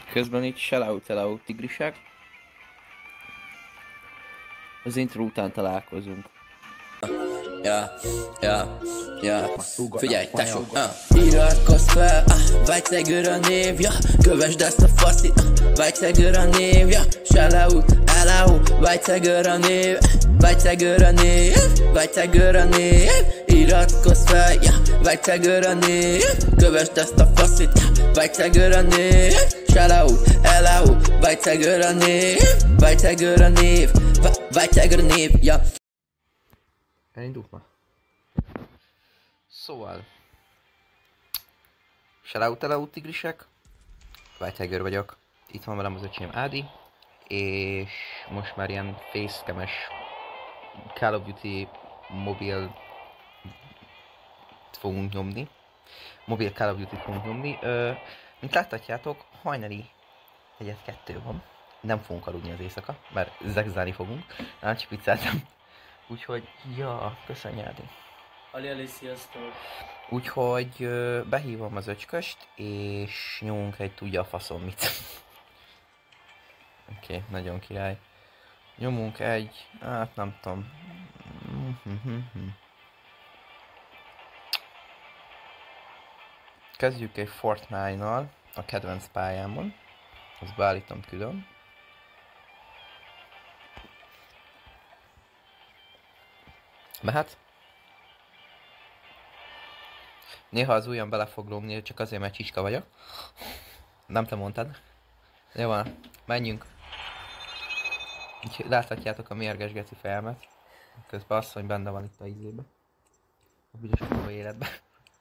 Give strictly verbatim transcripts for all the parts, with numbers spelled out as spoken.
Közben itt shoutout hello tigrisek. Az intro után találkozunk. Ja, ja, ja, figyelj, tesó, uh. Iratkozz fel, uh. Vajceger a név, ja. Kövesd ezt a faszit, uh. Vajceger a név, ja. Shoutout, hello, Vajceger a név, Vajceger a név, Vajceger a név. Iratkozz fel, ja. Vajceger a név, kövesd ezt a faszit, uh. Vajceger a név, shoutout, hello, Vajceger a név, Vajceger a név, Vajceger a név, ja. Elindulok ma. Szóval... Shoutout hello tigrisek. Whitehager vagyok. Itt van velem az öcsém Ádi. És most már ilyen facecam-es Call of Duty mobil fogunk nyomni. Mobil Call of Duty fogunk nyomni. Ö, mint láthatjátok, hajnali egyet kettő van. Nem fogunk aludni az éjszaka, mert zegzálni fogunk. Nem csak vicceltem. Úgyhogy, ja, köszönj Ádi. Ali, Ali, sziasztok! Úgyhogy ö, behívom az öcsköst, és nyomunk egy tudja a faszom mit. Oké, okay, nagyon király. Nyomunk egy, hát nem tudom. Kezdjük egy Fortnite-nal, a kedvenc pályámon. Azt beállítom külön. Mehet? Néha az ujjam bele fog lógni, csak azért, mert csicska vagyok. Nem te mondtad. Jó van, menjünk. Így láthatjátok a mérges geci fejemet. Közben asszony benne van itt a izébe. A büdös kurva életben.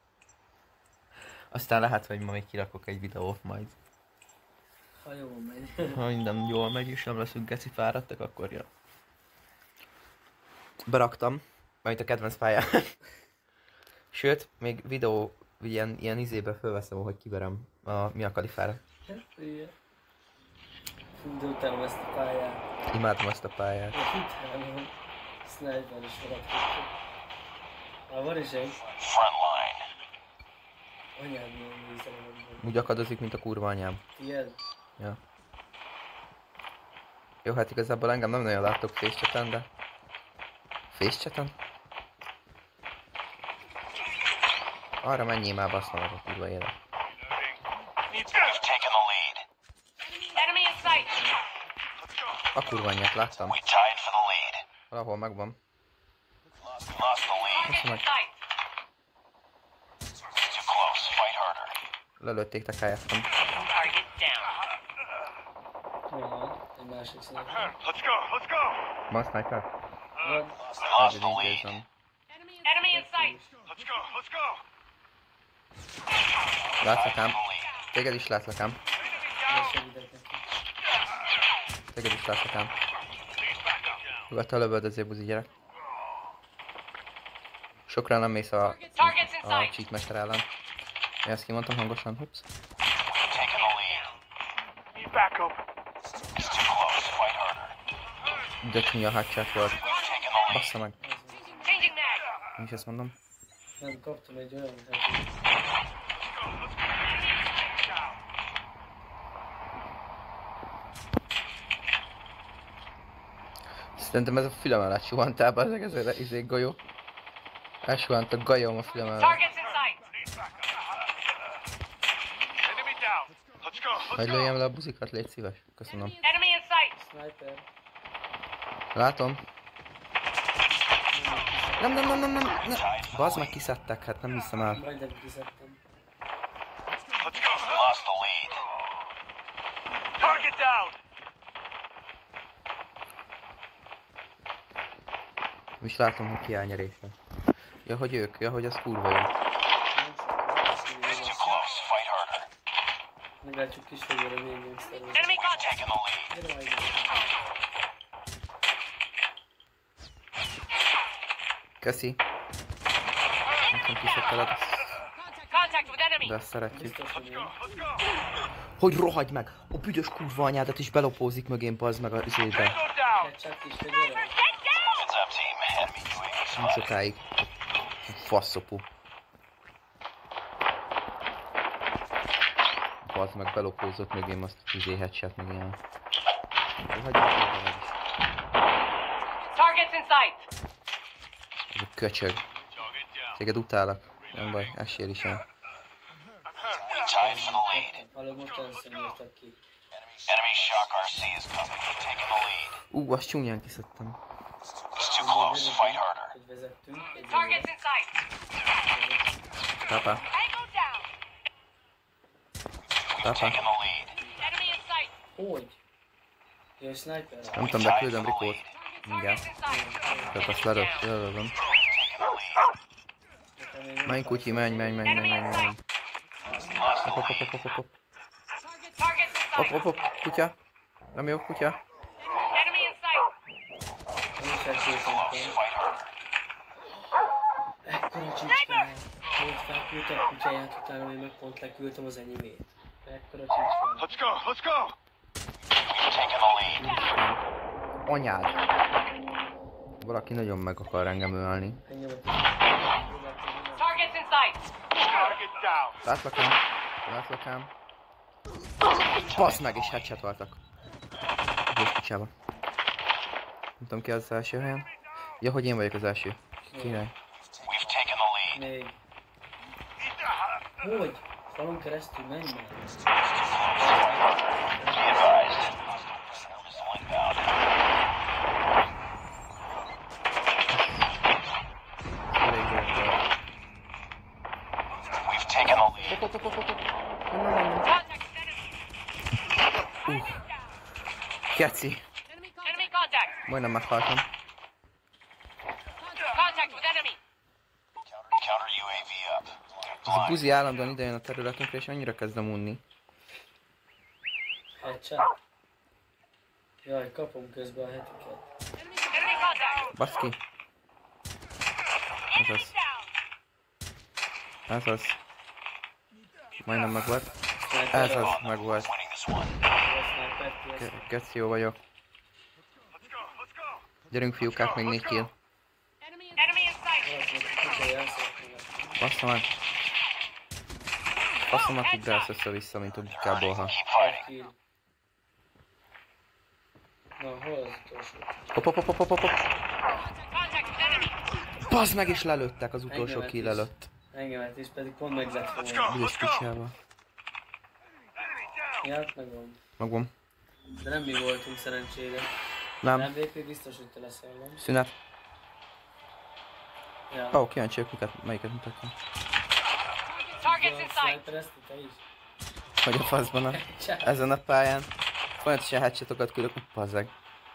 Aztán lehet, hogy ma még kirakok egy videót majd. Ha jól megy. Ha minden jól megy és nem leszünk geci fáradtak, akkor jön. Beraktam. Majd a kedvenc pályán. Sőt, még videó ilyen, ilyen izébe fölveszem, hogy kiverem a Mia Khalifára. Igen. Fú, de utálom ezt a pályát. Imádom ezt a pályát. Én utálom. Sniper is valaki. Ah, van is egy. Anyád milyen nézem a Úgy akadozik, mint a kurva anyám. Tied? Ja. Jó, hát igazából engem nem nagyon láttok face-chaten, de... Face-chaten? Arra menjél már, basszom meg a kurva élet. A kurva anyját láttam. Valahol megvan. Basszom meg. Lelőtték, te kályáztam. Van, egy másik sniper. Van sniper? Van. Hogy intézem. Látlak ám. Téged is látlak ám. Ne segítek neki. Téged is látlak ám. Nyugodtan lövöldözél, buzi gyerek. Sokra nem mész a, a cheatmester ellen. Én ezt kimondtam hangosan, hups. Döcsnyi a hátság volt. Bassza meg. Én is ezt mondom. Nem, kaptam egy olyan Szerintem ez a fülem alatt suhantál, bazzeg, ez az izé golyó. Elsuhant a gajom a fülem alatt. Hogy lőjem le a buzikat, légy szíves. Köszönöm. sniper. Látom. Nem, nem, nem, nem, nem, nem. Bazd meg, kiszedtek, hát nem hiszem el. Majdnem kiszedtem. És látom, hogy kiáll nyerésre. Ja, hogy ők, ja, hogy az kurva jó. Meglátjuk kis fegyőre végén szervezni. Gyere majd. Köszi. Nem tudom, kiszedteled. De ezt szeretjük. Biztos, hogy én. Hogy rohagy meg! A büdös kurva anyádat is belopózik mögén, bazd meg az izébe. Egy csak kis fegyőre. Nem sokáig. Faszopó. bazd meg, belopózott mögém azt a tüzé headshot meg ilyen. Hagyjuk el is. Targets in sight. Ez a köcsög. Téged utálak. Nem baj, esél is el. Hallod, most először írtak ki. Enemy shock R C is coming. We're taking the lead. Ú, azt csúnyán kiszedtem. It's too close. Fight harder. Hogy vezettünk, egy Targets in sight. Papa, Tango down. papa. Taking the lead. Enemy in sight. Hogy? Jaj, sniper. Nem tudom, de küldöm Rikót. Mindjárt. Targets in sight. Tehát azt leröv, lerövöm. Menj kutyi, menj, menj, menj, menj, menj, menj. Hop, hop, hop, hop, hop, hop. Targets in Hop, sight. hop, hop, kutya. Nem jó, kutya. Enemy in sight. Nincs elkültem. Fight harder. Ekkora csicskáját. Most felküldte a kutyáját, utána én meg pont leküldtem az enyémét. Ekkora csicskáját. Let's go. Let's go. We've taken the lead. Anyád. Valaki nagyon meg akar engem ölni. Engem a Targets in sight. Target down. Látlak ám. Látlak ám. Basz meg, és headshotoltak. Bős kicsába. Nem tudom ki az első helyen. Ja, hogy én vagyok az első. Király. We've taken the lead. még. Hogy? Falon keresztül menj már. Be advised. Hostile missile inbound. We've taken the lead. Hop, hop, hop, hop, hop. Nem, nem, nem, nem. Contact with enemy. Uh. Keci. Enemy contact. Majdnem meghaltam. Contact with enemy. Counter U A V up. Ez a buzi állandóan idejön a területünkre, és annyira kezdem unni. Headshot. Jaj, kapom közben a hetiket. Enemy contact. Baszki. Ez az. Ez az. Majdnem megvolt. Ez az, megvolt. Winning this one. Ke- Keci jó vagyok. Gyerünk fiúkák, még négy kill. Enemy in sight. Bassza meg. Bassza meg, ugrálsz össze-vissza, mint a bikából, ha. Keep fighting. Na, hol az utolsó? Hop, hop, hop, hop, hop, hop. Contact with enemy. Bazd meg, és lelőttek az utolsó Engemet kill is. előtt. Engemet is, pedig pont meg lett volna. Büdös kicsába. Ja, megvan. Magom. De nem mi voltunk szerencsére. Nem. Nem vé pé biztos, hogy te leszel, nem? Szünet. Ja. Ó, oh, kíváncsi vagyok, miket, melyiket mutatja. Targets in sight. Sniperezti te is? Hogy a faszban a... Ezen a pályán. Folyamatosan headshotokat küldök, hogy pazzeg.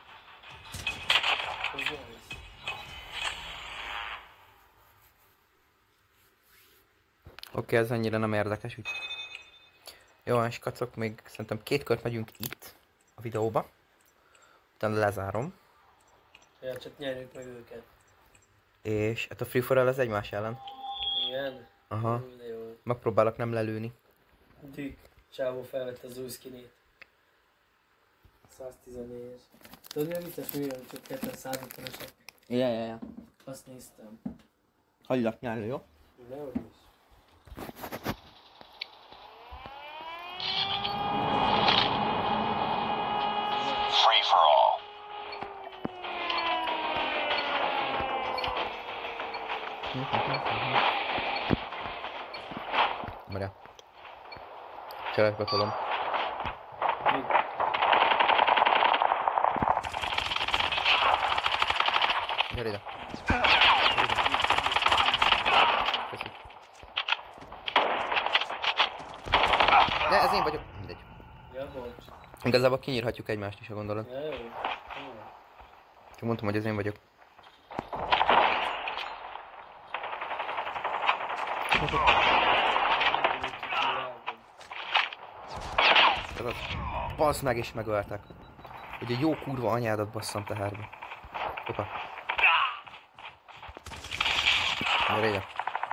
Az jó lesz. Oké, okay, ez annyira nem érdekes, úgy. Jó, és kacok, még szerintem két kört megyünk itt a videóba. Utána lezárom. Ja, csak nyerjük meg őket. És hát a Free for All az egymás ellen. Igen? Aha. Ú, de jó. Megpróbálok nem lelőni. Dick. Csávó felvette az új skinét. száztizennégyes. Tudod mi a vicces művel, csak ketten százötvenesek? Ja, ja, ja. Azt néztem. Hagylak nyárni, jó? Dehogy is. Free for all. Várjál. Cselekbe tolom. Mi? Gyere ide. Köszi. De ez én vagyok. Mindegy. Ja, bocs. Igazából kinyírhatjuk egymást is, ha gondolod. Ja, jó. Jó. Csak mondtam, hogy ez én vagyok. Ez az. Bassz meg, és megöltek. Hogy egy jó kurva anyádat basszam teherbe. Hoppá. Gyere ide.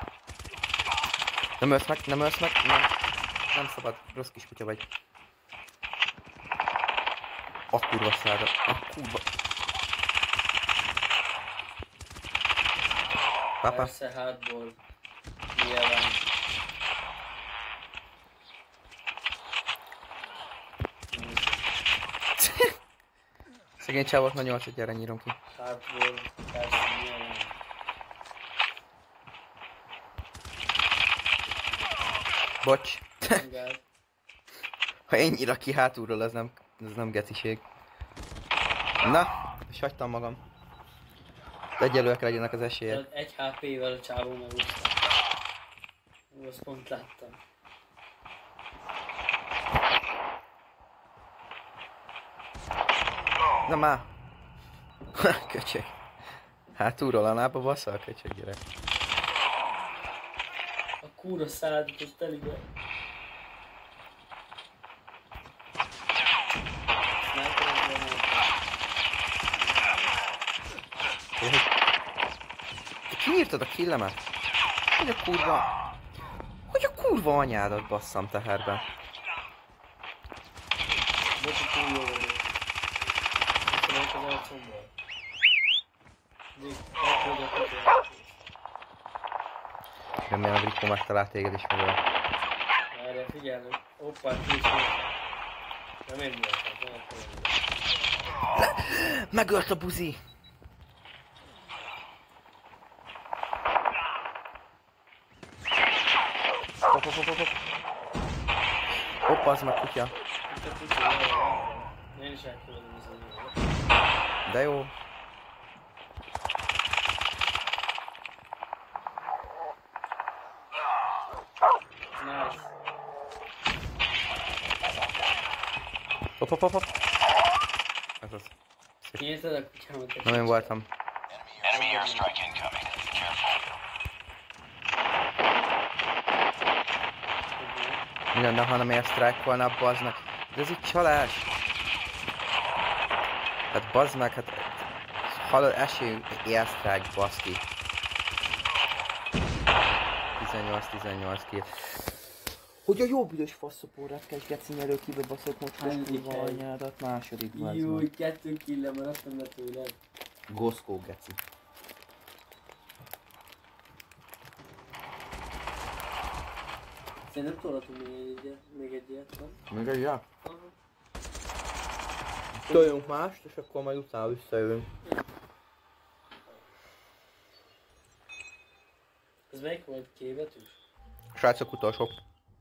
Nem ölsz meg, nem ölsz meg, nem. Nem szabad, rossz kis kutya vagy. A kurva szára, a kurva. Papa. Persze hátból. Nyilván. Szegény csávot na nyolcadjára nyírom ki. Hátból, persze, milyen. Bocs. Igen. Ha ennyire ki hátulról, az nem, az nem geciség. Na, és hagytam magam. Egyelőek legyenek az esélyek. Tehát egy há pé-vel a csávó megúszta. Ó, azt pont láttam. Na már! Köcsög. Hátulról a lába bassza a köcsög gyerek. A kúra szádat, az telibe. Te kiírtad a killemet? Hogy a kurva... Hogy a kurva anyádat basszam teherben? Bocsi, túl jó vagyok. Köszönöm az arcomból. Még megfogyott az elkész. Remélem Rico megtalált téged is megöl. Erre figyelni. Hoppá, kész volt. Nem én voltam, nem akarom. Megölt a buzi! Hop, hop, hop, hop, hop. Hoppa, az meg kutya. Itt a kutya, jaj, jaj. Én is elkülönöm az anyagot. De jó. Nice. Hop, hop, hop, hop. Ez az. Kinyitad a kutyámat? Nem én voltam. Enemy airstrike incoming. Careful. Mi lenne, ha nem airstrike-olna, bazd meg. De ez itt csalás. Hát bazd meg, hát... Hallod, esélyünk airstrike, baszki. tizennyolc tizennyolc kill. Hogy a jó büdös faszopórát kell geci nyerő kibe baszok most most Hanyadik kurva hely? anyádat, második bazd Jó, meg. kettő killem maradtam le tőled. Goszkó geci. Szerintem tolhatunk még egy ilyet, még egy ilyet, nem? Még egy ja? Aha. Toljunk mást, és akkor majd utána visszajövünk. Ez melyik volt? K-betűs? Srácok utolsó.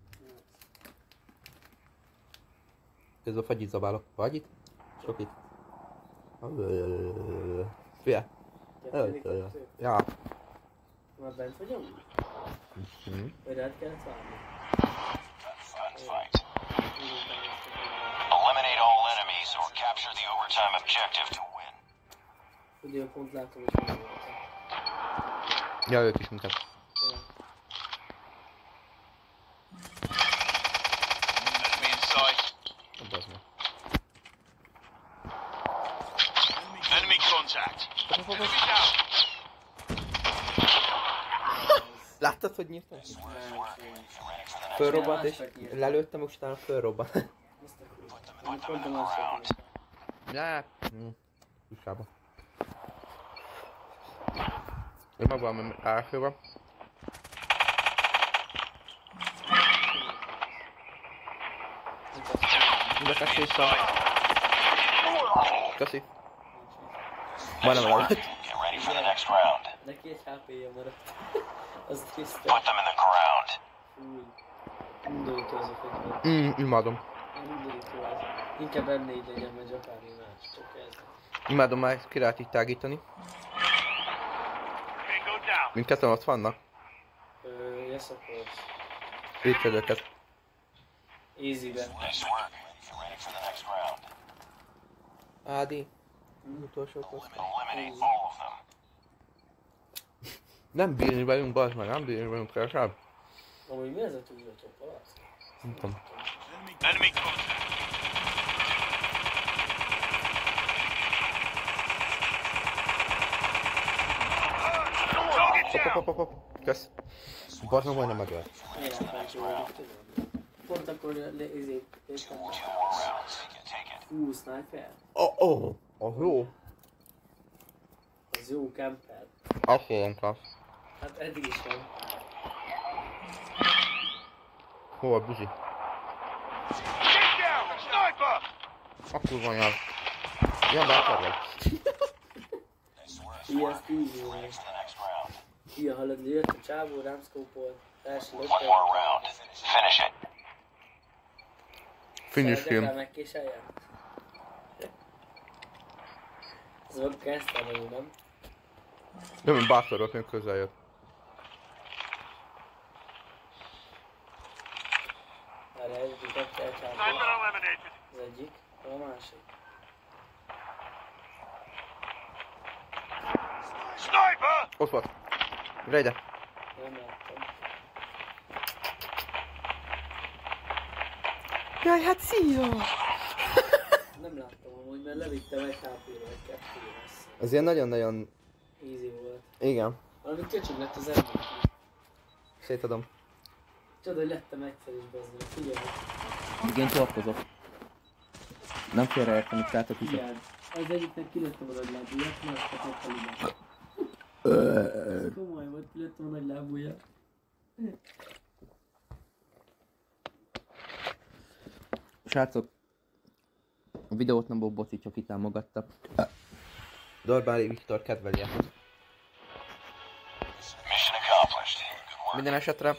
Közben fagyit zabálok. Fagyit? Sokit. Fia. Kettődik kettő? Ja. Már bent vagy amúgy? Mhm. Vagy rád kellett várni? Fight. Eliminate all enemies or capture the overtime objective to win. Ugye pont látom, hogy hol voltam. Ja, ők is minket. Ja. Enemy in sight. Bazd meg. Enemy contact. Enemy down. Láttad, hogy nyírtam? Nem, nem. Fölrobbant és lelőttem, és utána fölrobbant. Azt a kurva. Amit pont a másodban. Ja. Hm. Kusába. Én meg van elsőben. De feszélyszal. Köszi. Majdnem előtt. Get ready for the next round. Neki egy há pé-je maradt. Azt hiszem. Put them in the ground. Fúj. Undorító az a fegyver. Mm, imádom. Undorító az. Inkább em négy legyen, vagy akármi más. Csak ez. Imádom már ki lehet itt tágítani. Tango down. Mindketten ott vannak. Ö, yes of course. Ügyed őket. Easy-be. Nice work. Get ready for the next round. Ádi. Utolsó poszt. Eliminate all of them. Nem bírni velünk, bazd meg, nem bírni velünk, keresebb. Amúgy mi ez a túlzató palac? Nem tudom. Enemy contact. Hop, hop, hop, hop, hop. Kösz. Bazd meg, majdnem megölt. Életlencső vagyok, tudom. Pont akkor le, izé, értem. Two more rounds. Take it. Take it. Hú, sniper? Oh, oh, oh, jó. Az jó camper. Akkor klassz. Hát eddig is van. Hol a buzi? Get down. Sniper. Akkor van jár. Jön bátor vagy. Ilyen tíz óra. To the next round. Ilyen hallod, jött a csávó, rám szkópolt, első One lőtte. more round. Finish it. Finish Szeretek him. megkéseljen? Ez volt kezdtem, nem? Nem, mint bátor volt, még közel jött. Erre egyik ott elcsápol. Sniper eliminated. Az egyik, a másik. Sniper! Ott volt. Rejde. Nem láttam. Jaj, hát szia! Nem láttam amúgy, mert levittem egy há pé-re, vagy kettőre messze. Ez ilyen nagyon-nagyon... Easy volt. Igen. Valami köcsög lett az ember. Szétadom. Csoda, hogy lettem egyszer is bezzre. Figyelj, Igen, torkozok. Nem félreértem, itt látok is. figyelj. Az egyiknek kilőttem a nagy lábúját, másnak ott a liba. Ez komoly volt, kilőttem a nagy lábúját. Srácok, a videót nem Boci Csoki támogatta. Dorbáli Viktor kedveli ezt. Mission accomplished. Good work. Minden esetre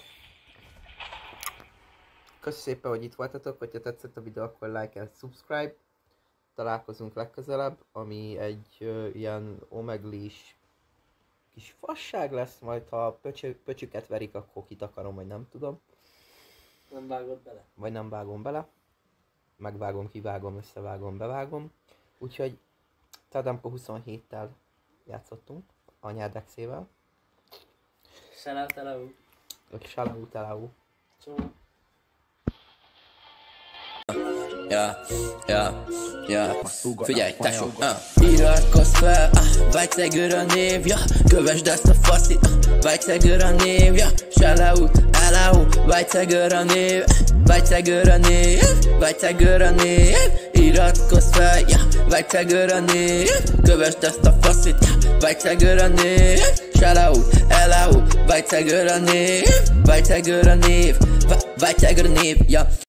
köszi szépen, hogy itt voltatok, hogyha tetszett a videó, akkor like and subscribe. Találkozunk legközelebb, ami egy ö, ilyen omeglis kis fasság lesz, majd ha pöcsö, pöcsüket verik, akkor kitakarom, vagy nem tudom. Nem vágod bele. Vagy nem vágom bele. Megvágom, kivágom, összevágom, bevágom. Úgyhogy Tadamko huszonhéttel játszottunk, anyádexével. Shout out, Salau Talau. Csó. Ja, ja, ja, figyelj, tesó, uh. Iratkozz fel, uh. Vágyszegőr a név, ja. Kövesd ezt a faszit, uh. Vágyszegőr a név, ja. Shoutout, elau, vágyszegőr a név, vágyszegőr a név, vágyszegőr a név. Iratkozz fel, ja. Vágyszegőr a név, kövesd ezt a faszit, ja. Vágyszegőr a név, shoutout, elau, vágyszegőr a név, vágyszegőr a név, vágyszegőr a név, ja.